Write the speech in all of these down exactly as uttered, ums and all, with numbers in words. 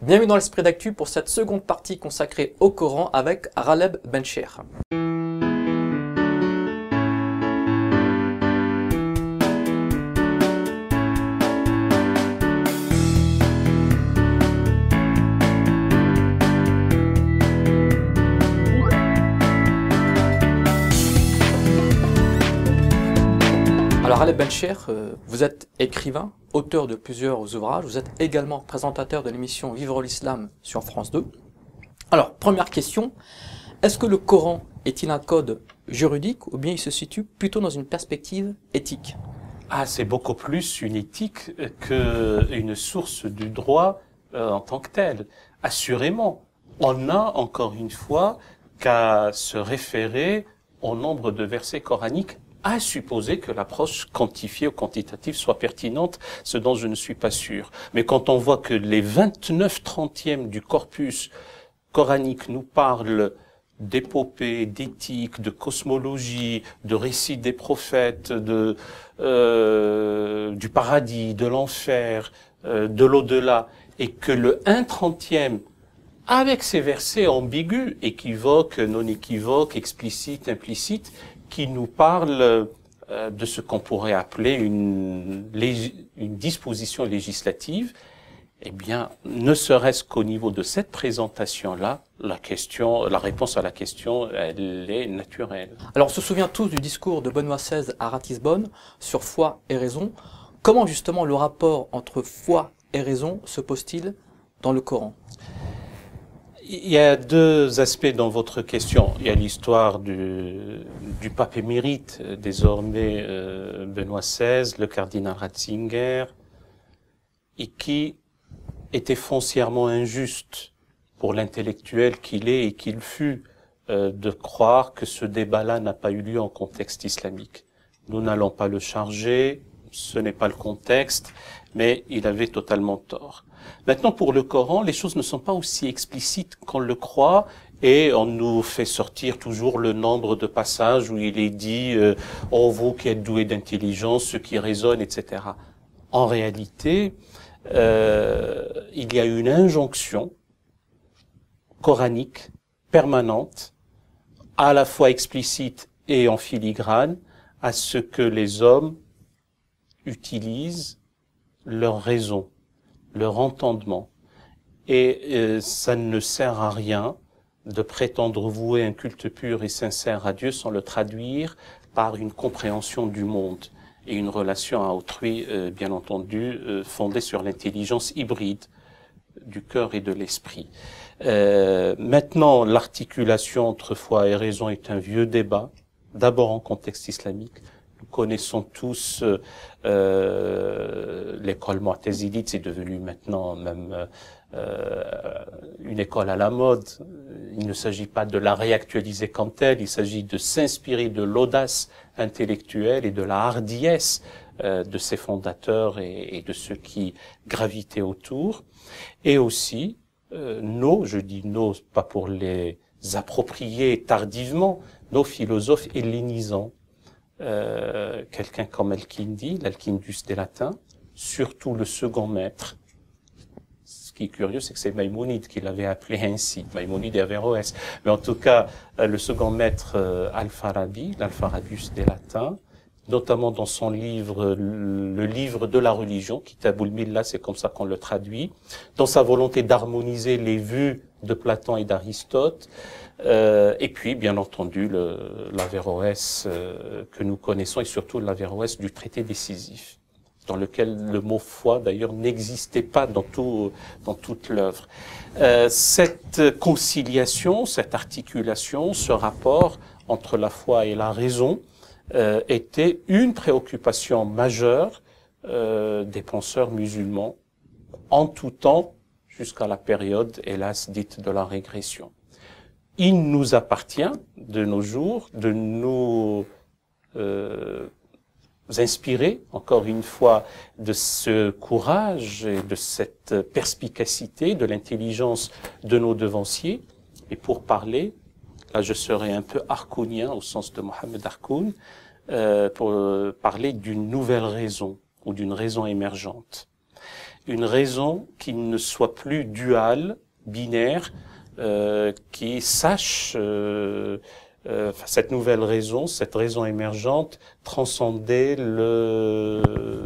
Bienvenue dans l'Esprit d'Actu pour cette seconde partie consacrée au Coran avec Ghaleb Bencher. Alors Ghaleb Bencher, euh, vous êtes écrivain, auteur de plusieurs ouvrages, vous êtes également présentateur de l'émission Vivre l'Islam sur France deux. Alors, première question, est-ce que le Coran est-il un code juridique ou bien il se situe plutôt dans une perspective éthique? Ah, c'est beaucoup plus une éthique qu'une source du droit euh, en tant que telle. Assurément, on n'a encore une fois qu'à se référer au nombre de versets coraniques, à supposer que l'approche quantifiée ou quantitative soit pertinente, ce dont je ne suis pas sûr. Mais quand on voit que les vingt-neuf trentièmes du corpus coranique nous parlent d'épopées, d'éthique, de cosmologie, de récits des prophètes, de euh, du paradis, de l'enfer, euh, de l'au-delà, et que le un trentième, avec ces versets ambigus, équivoques, non équivoques, explicites, implicites, qui nous parle euh, de ce qu'on pourrait appeler une, une disposition législative, eh bien, ne serait-ce qu'au niveau de cette présentation-là, la question, la réponse à la question, elle est naturelle. Alors, on se souvient tous du discours de Benoît seize à Ratisbonne sur foi et raison. Comment justement le rapport entre foi et raison se pose-t-il dans le Coran ? Il y a deux aspects dans votre question. Il y a l'histoire du, du pape émérite, désormais euh, Benoît seize, le cardinal Ratzinger, et qui était foncièrement injuste pour l'intellectuel qu'il est et qu'il fut euh, de croire que ce débat-là n'a pas eu lieu en contexte islamique. Nous n'allons pas le charger, ce n'est pas le contexte, mais il avait totalement tort. Maintenant, pour le Coran, les choses ne sont pas aussi explicites qu'on le croit, et on nous fait sortir toujours le nombre de passages où il est dit euh, « Oh, vous qui êtes doués d'intelligence, ceux qui raisonnent, et cetera » En réalité, euh, il y a une injonction coranique permanente, à la fois explicite et en filigrane, à ce que les hommes utilisent leur raison, leur entendement. Et euh, ça ne sert à rien de prétendre vouer un culte pur et sincère à Dieu sans le traduire par une compréhension du monde et une relation à autrui, euh, bien entendu, euh, fondée sur l'intelligence hybride du cœur et de l'esprit. Euh, maintenant, l'articulation entre foi et raison est un vieux débat, d'abord en contexte islamique. Nous connaissons tous euh, l'école mu'tazilite, c'est devenu maintenant même euh, une école à la mode. Il ne s'agit pas de la réactualiser comme telle, il s'agit de s'inspirer de l'audace intellectuelle et de la hardiesse euh, de ses fondateurs et, et de ceux qui gravitaient autour. Et aussi, euh, nos, je dis nos, pas pour les approprier tardivement, nos philosophes hellénisants. Euh, quelqu'un comme Al-Kindi, l'Alkindus des Latins, surtout le second maître. Ce qui est curieux, c'est que c'est Maïmonide qui l'avait appelé ainsi, Maïmonide et Averroès. Mais en tout cas, euh, le second maître euh, Al-Farabi, l'Alfarabus des Latins, notamment dans son livre, le livre de la religion, Kitabul Millah, c'est comme ça qu'on le traduit, dans sa volonté d'harmoniser les vues de Platon et d'Aristote, euh, et puis, bien entendu, l'Averroès euh, que nous connaissons, et surtout l'Averroès du traité décisif, dans lequel le mot foi, d'ailleurs, n'existait pas dans, tout, dans toute l'œuvre. Euh, cette conciliation, cette articulation, ce rapport entre la foi et la raison, euh, était une préoccupation majeure euh, des penseurs musulmans, en tout temps, jusqu'à la période, hélas, dite de la régression. Il nous appartient, de nos jours, de nous euh, inspirer, encore une fois, de ce courage et de cette perspicacité, de l'intelligence de nos devanciers. Et pour parler, là je serai un peu harkounien, au sens de Mohamed Harkoun, euh, pour parler d'une nouvelle raison, ou d'une raison émergente. une raison qui ne soit plus duale, binaire, euh, qui sache, euh, euh, cette nouvelle raison, cette raison émergente, transcender le,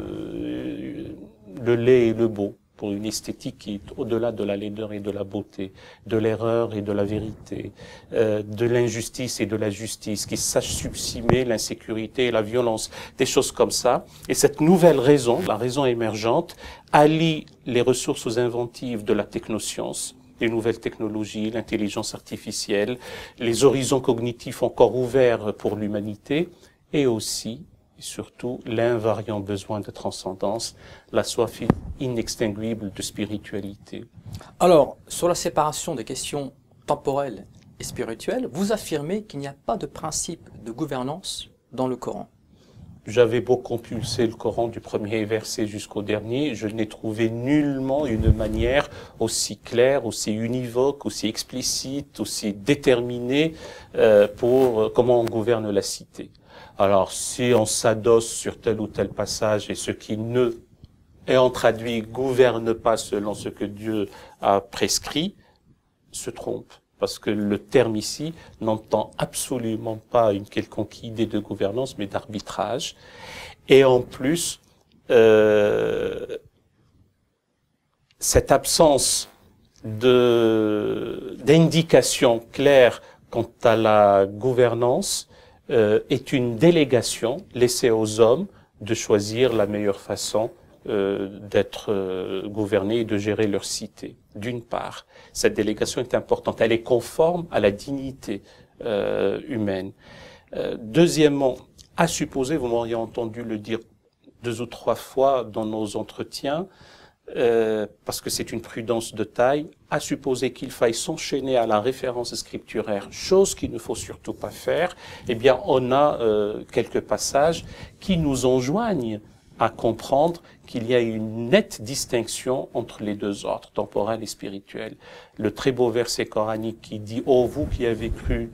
le laid et le beau, pour une esthétique qui est au-delà de la laideur et de la beauté, de l'erreur et de la vérité, euh, de l'injustice et de la justice, qui sache subsumer l'insécurité et la violence, des choses comme ça. Et cette nouvelle raison, la raison émergente, allie les ressources inventives de la technoscience, les nouvelles technologies, l'intelligence artificielle, les horizons cognitifs encore ouverts pour l'humanité, et aussi et surtout l'invariant besoin de transcendance, la soif inextinguible de spiritualité. Alors, sur la séparation des questions temporelles et spirituelles, vous affirmez qu'il n'y a pas de principe de gouvernance dans le Coran. J'avais beau compulser le Coran du premier verset jusqu'au dernier, je n'ai trouvé nullement une manière aussi claire, aussi univoque, aussi explicite, aussi déterminée euh, pour euh, comment on gouverne la cité. Alors, si on s'adosse sur tel ou tel passage et ce qui ne, ayant traduit, gouverne pas selon ce que Dieu a prescrit, se trompe. Parce que le terme ici n'entend absolument pas une quelconque idée de gouvernance, mais d'arbitrage. Et en plus, euh, cette absence de, d'indication claire quant à la gouvernance Euh, est une délégation laissée aux hommes de choisir la meilleure façon euh, d'être euh, gouvernés et de gérer leur cité. D'une part, cette délégation est importante, elle est conforme à la dignité euh, humaine. Euh, deuxièmement, à supposer, vous m'auriez entendu le dire deux ou trois fois dans nos entretiens, Euh, parce que c'est une prudence de taille, à supposer qu'il faille s'enchaîner à la référence scripturaire, chose qu'il ne faut surtout pas faire, eh bien on a euh, quelques passages qui nous enjoignent à comprendre qu'il y a une nette distinction entre les deux ordres, temporel et spirituel. Le très beau verset coranique qui dit « Ô vous qui avez cru,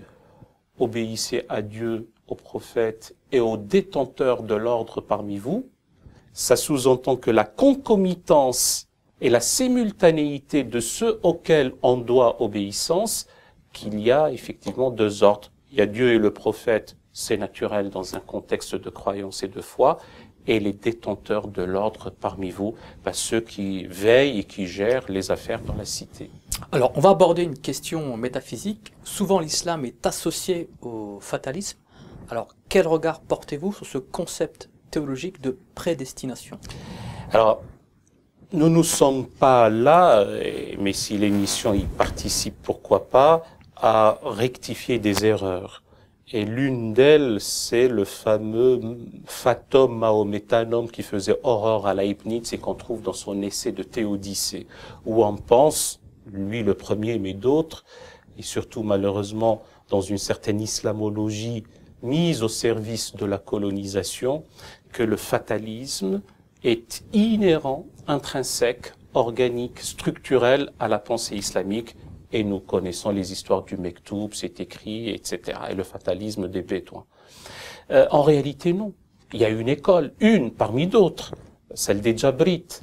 obéissez à Dieu, aux prophètes et aux détenteurs de l'ordre parmi vous », ça sous-entend que la concomitance et la simultanéité de ceux auxquels on doit obéissance, qu'il y a effectivement deux ordres. Il y a Dieu et le prophète, c'est naturel dans un contexte de croyance et de foi, et les détenteurs de l'ordre parmi vous, bah, ceux qui veillent et qui gèrent les affaires dans la cité. Alors, on va aborder une question métaphysique. Souvent, l'islam est associé au fatalisme. Alors, quel regard portez-vous sur ce concept théologique de prédestination? Alors, nous ne sommes pas là, mais si l'émission y participe, pourquoi pas, à rectifier des erreurs. Et l'une d'elles, c'est le fameux fatum mahométanum qui faisait horreur à Leibniz et qu'on trouve dans son essai de Théodicée, où on pense, lui le premier, mais d'autres, et surtout malheureusement dans une certaine islamologie mise au service de la colonisation, que le fatalisme est inhérent, intrinsèque, organique, structurel à la pensée islamique. Et nous connaissons les histoires du Mektoub, c'est écrit, et cetera. Et le fatalisme des Bédouins. Euh, en réalité, non. Il y a une école, une parmi d'autres, celle des Djabrites,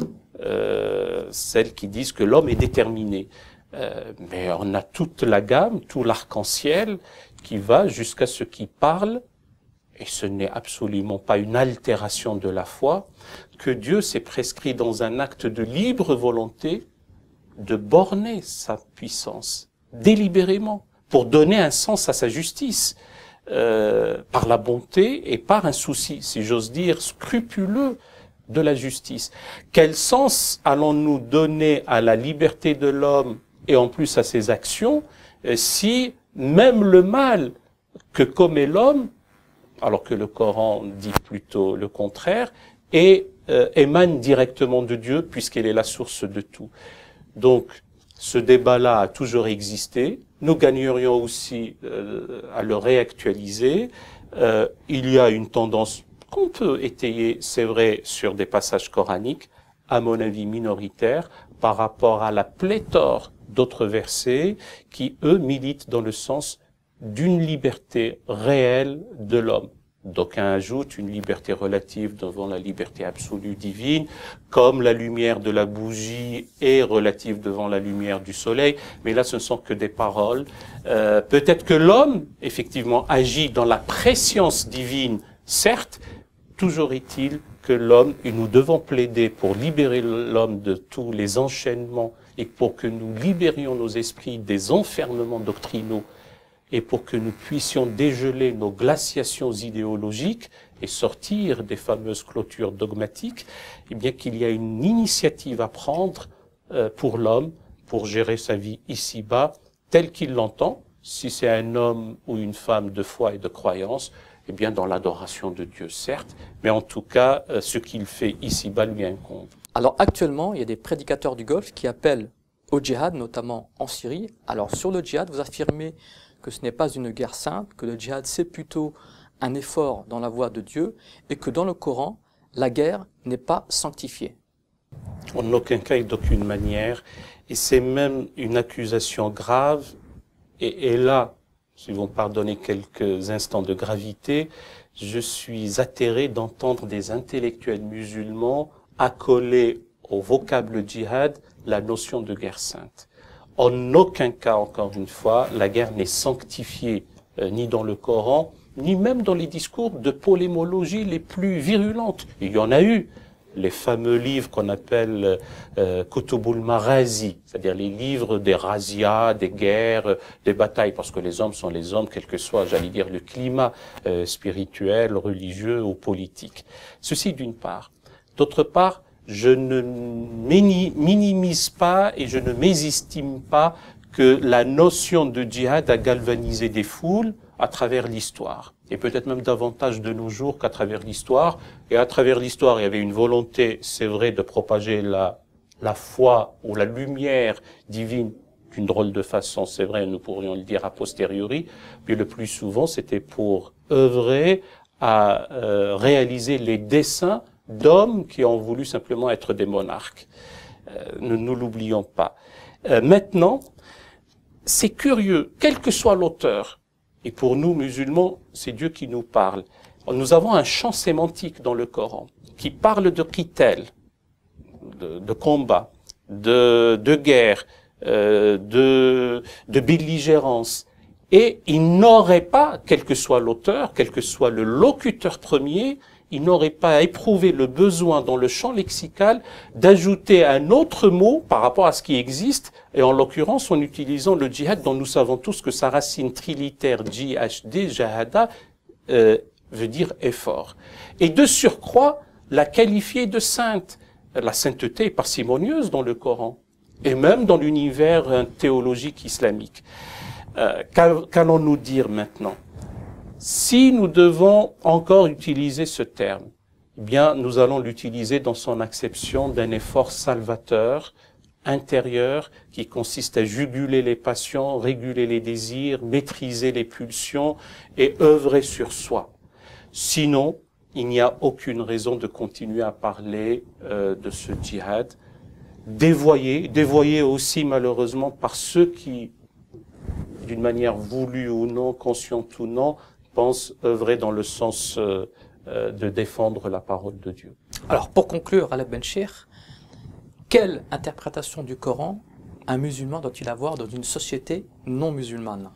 euh, celles qui disent que l'homme est déterminé. Euh, mais on a toute la gamme, tout l'arc-en-ciel qui va jusqu'à ce qui parle, et ce n'est absolument pas une altération de la foi, que Dieu s'est prescrit dans un acte de libre volonté de borner sa puissance, délibérément, pour donner un sens à sa justice, euh, par la bonté et par un souci, si j'ose dire, scrupuleux de la justice. Quel sens allons-nous donner à la liberté de l'homme et en plus à ses actions, euh, si même le mal que commet l'homme, alors que le Coran dit plutôt le contraire, et euh, émane directement de Dieu puisqu'elle est la source de tout. Donc, ce débat-là a toujours existé. Nous gagnerions aussi euh, à le réactualiser. Euh, il y a une tendance qu'on peut étayer, c'est vrai, sur des passages coraniques, à mon avis minoritaire, par rapport à la pléthore d'autres versets qui, eux, militent dans le sens d'une liberté réelle de l'homme. D'aucuns ajoutent une liberté relative devant la liberté absolue divine, comme la lumière de la bougie est relative devant la lumière du soleil. Mais là, ce ne sont que des paroles. Euh, peut-être que l'homme, effectivement, agit dans la prescience divine, certes. Toujours est-il que l'homme, et nous devons plaider pour libérer l'homme de tous les enchaînements et pour que nous libérions nos esprits des enfermements doctrinaux et pour que nous puissions dégeler nos glaciations idéologiques et sortir des fameuses clôtures dogmatiques, eh bien qu'il y a une initiative à prendre euh, pour l'homme, pour gérer sa vie ici-bas, telle qu'il l'entend, si c'est un homme ou une femme de foi et de croyance, eh bien dans l'adoration de Dieu, certes, mais en tout cas, euh, ce qu'il fait ici-bas lui incombe. Alors actuellement, il y a des prédicateurs du Golfe qui appellent au djihad, notamment en Syrie. Alors sur le djihad, vous affirmez que ce n'est pas une guerre sainte, que le djihad c'est plutôt un effort dans la voie de Dieu et que dans le Coran, la guerre n'est pas sanctifiée. En aucun cas et d'aucune manière, et c'est même une accusation grave, et, et là, si vous me pardonnez quelques instants de gravité, je suis atterré d'entendre des intellectuels musulmans accoler au vocable djihad la notion de guerre sainte. En aucun cas, encore une fois, la guerre n'est sanctifiée euh, ni dans le Coran, ni même dans les discours de polémologie les plus virulentes. Il y en a eu. Les fameux livres qu'on appelle euh, Kutubul Marazi, c'est-à-dire les livres des razzias, des guerres, des batailles, parce que les hommes sont les hommes, quel que soit, j'allais dire, le climat euh, spirituel, religieux ou politique. Ceci d'une part. D'autre part, je ne minimise pas et je ne mésestime pas que la notion de djihad a galvanisé des foules à travers l'histoire. Et peut-être même davantage de nos jours qu'à travers l'histoire. Et à travers l'histoire, il y avait une volonté, c'est vrai, de propager la, la foi ou la lumière divine d'une drôle de façon, c'est vrai, nous pourrions le dire a posteriori. Mais le plus souvent, c'était pour œuvrer à euh, réaliser les desseins d'hommes qui ont voulu simplement être des monarques. Euh, ne nous l'oublions pas. Euh, maintenant, c'est curieux, quel que soit l'auteur, et pour nous musulmans, c'est Dieu qui nous parle. Nous avons un champ sémantique dans le Coran qui parle de qital, de, de combat, de, de guerre, euh, de, de belligérance. Et il n'aurait pas, quel que soit l'auteur, quel que soit le locuteur premier, il n'aurait pas éprouvé le besoin dans le champ lexical d'ajouter un autre mot par rapport à ce qui existe, et en l'occurrence en utilisant le djihad dont nous savons tous que sa racine trilitaire J H D, jahada, euh, veut dire effort. Et de surcroît, la qualifier de sainte. La sainteté est parcimonieuse dans le Coran, et même dans l'univers théologique islamique. Euh, qu'allons-nous dire maintenant ? Si nous devons encore utiliser ce terme, eh bien, nous allons l'utiliser dans son acception d'un effort salvateur, intérieur, qui consiste à juguler les passions, réguler les désirs, maîtriser les pulsions et œuvrer sur soi. Sinon, il n'y a aucune raison de continuer à parler euh, de ce djihad, dévoyé, dévoyé aussi malheureusement par ceux qui, d'une manière voulue ou non, consciente ou non, pensent œuvrer dans le sens euh, euh, de défendre la parole de Dieu. Alors, pour conclure, Ghaleb Benchir, quelle interprétation du Coran un musulman doit-il avoir dans une société non musulmane?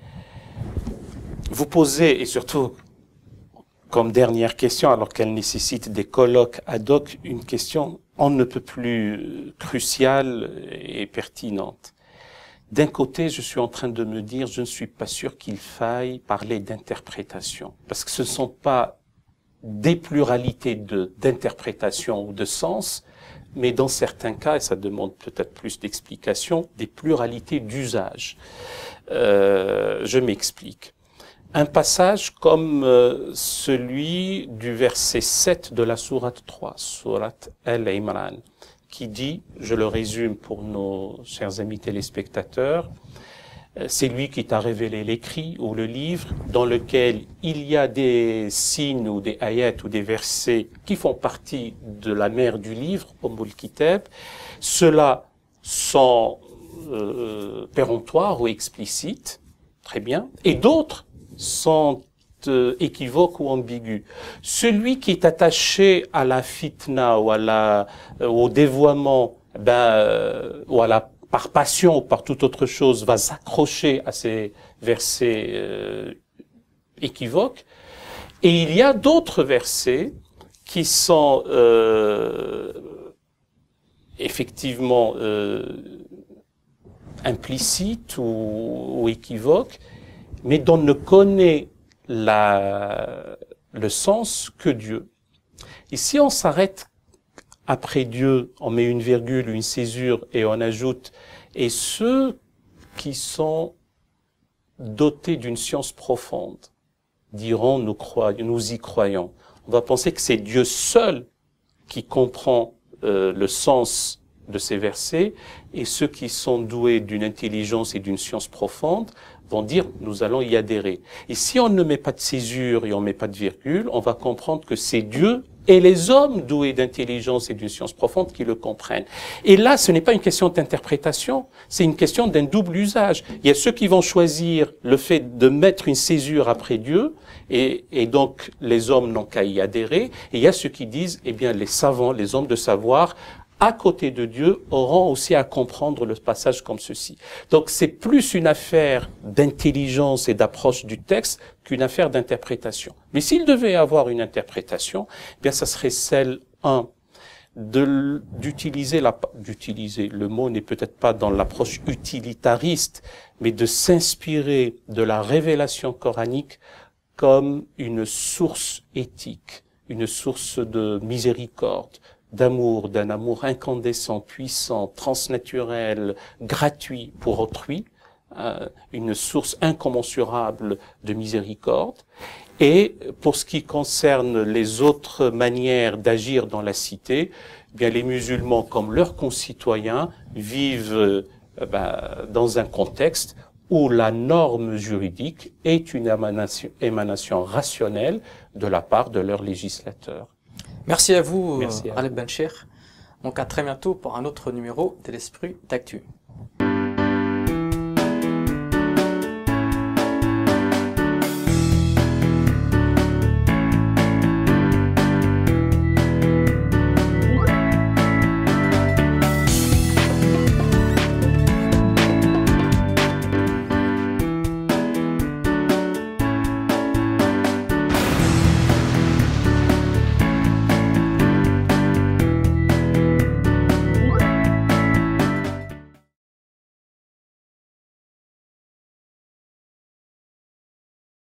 Vous posez, et surtout comme dernière question, alors qu'elle nécessite des colloques ad hoc, une question on ne peut plus cruciale et pertinente. D'un côté, je suis en train de me dire, je ne suis pas sûr qu'il faille parler d'interprétation, parce que ce ne sont pas des pluralités de, d'interprétation ou de sens, mais dans certains cas, et ça demande peut-être plus d'explications, des pluralités d'usage. Euh, je m'explique. Un passage comme euh, celui du verset sept de la sourate trois, sourate Al-Imran, qui dit, je le résume pour nos chers amis téléspectateurs, euh, c'est lui qui t'a révélé l'écrit ou le livre dans lequel il y a des signes ou des ayats ou des versets qui font partie de la mère du livre, Ummul Kitab, ceux-là sont euh, péremptoires ou explicites, très bien, et d'autres sont texte euh, équivoque ou ambigu. Celui qui est attaché à la fitna ou à la, euh, au dévoiement, ben, euh, ou à la, par passion ou par toute autre chose, va s'accrocher à ces versets euh, équivoques. Et il y a d'autres versets qui sont euh, effectivement euh, implicites ou, ou équivoques, mais dont ne connaît la, le sens que Dieu. Et si on s'arrête après Dieu, on met une virgule, une césure et on ajoute « et ceux qui sont dotés d'une science profonde diront nous croyons, nous y croyons ». On va penser que c'est Dieu seul qui comprend euh, le sens de ces versets, et ceux qui sont doués d'une intelligence et d'une science profonde vont dire nous allons y adhérer. Et si on ne met pas de césure et on ne met pas de virgule, on va comprendre que c'est Dieu et les hommes doués d'intelligence et d'une science profonde qui le comprennent. Et là, ce n'est pas une question d'interprétation, c'est une question d'un double usage. Il y a ceux qui vont choisir le fait de mettre une césure après Dieu, et, et donc les hommes n'ont qu'à y adhérer, et il y a ceux qui disent, eh bien, les savants, les hommes de savoir, à côté de Dieu, auront aussi à comprendre le passage comme ceci. Donc c'est plus une affaire d'intelligence et d'approche du texte qu'une affaire d'interprétation. Mais s'il devait y avoir une interprétation, eh bien ça serait celle, un, de, d'utiliser la, d'utiliser, le mot n'est peut-être pas dans l'approche utilitariste, mais de s'inspirer de la révélation coranique comme une source éthique, une source de miséricorde, d'amour, d'un amour incandescent, puissant, transnaturel, gratuit pour autrui, euh, une source incommensurable de miséricorde. Et pour ce qui concerne les autres manières d'agir dans la cité, eh bien les musulmans, comme leurs concitoyens, vivent euh, ben, dans un contexte où la norme juridique est une émanation, émanation rationnelle de la part de leurs législateurs. Merci à vous, Merci à Khaled Bencher. Donc à très bientôt pour un autre numéro de l'Esprit d'Actu.